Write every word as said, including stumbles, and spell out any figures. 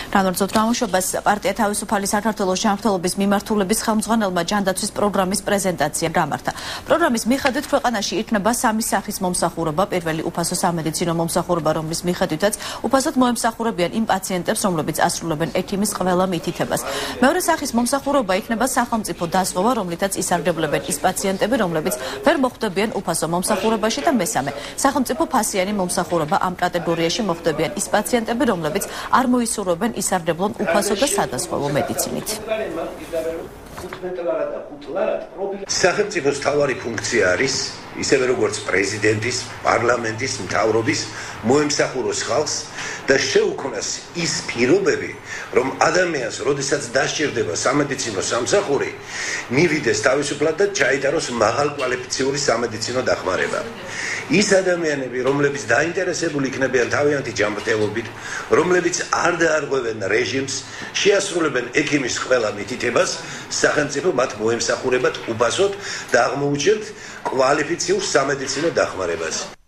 Განვარძოთ გამოშვებას პარტია თავისუფალი საქართველოს ჯანმრთელობის მიმართულების ხელმძღვანელმა ჯანდაცვის პროგრამის პრეზენტაცია გამართა. პროგრამის მიხედვით ქვეყანაში იქნება სამი სახის მომსახურება. პირველი უფასო სამედიცინო მომსახურება, რომლის მიხედვითაც უფასოდ მოემსახურებიან იმ პაციენტებს, რომლებიც ასრულებენ ექიმის ყველა მითითებას. მეორე სახის მომსახურება იქნება სახელმწიფო დაზღვევა, რომლითაც ისარგებლებენ ის პაციენტები, რომლებიც ვერ მოხვდებიან უფასო მომსახურებაში და მესამე სახელმწიფო ფასიანი მომსახურება. ამ კატეგორიაში მოხვდებიან ის პაციენტები, რომლებიც არ მოისურვებენ ისარგებლონ უფასო და სადაზღვევო მედიცინით. სახელმწიფოს მთავარი ფუნქცია არის ისევე როგორც პრეზიდენტის, პარლამენტის, მთავრობის მოემსახუროს ხალხს და შეუქმნას ის პირობები, რომ ადამიანს, როდესაც დასჭირდება სამედიცინო სამსახური, მივიდეს თავისუფლად და ჩაიტაროს მაღალკვალიფიციური სამედიცინო დახმარება. ის ადამიანები, რომლებიც დაინტერესებული იქნებიან თავიანთი ჯანმრთელობით, რომლებიც არ დაარღვევენ რეჟიმს, შეასრულებენ ექიმის ყველა მითითებას, სახელმწიფო მათ მოემსახურებათ უფასოდ და აღმოუჩენთ კვალიფიციურ სამედიცინო დახმარებას.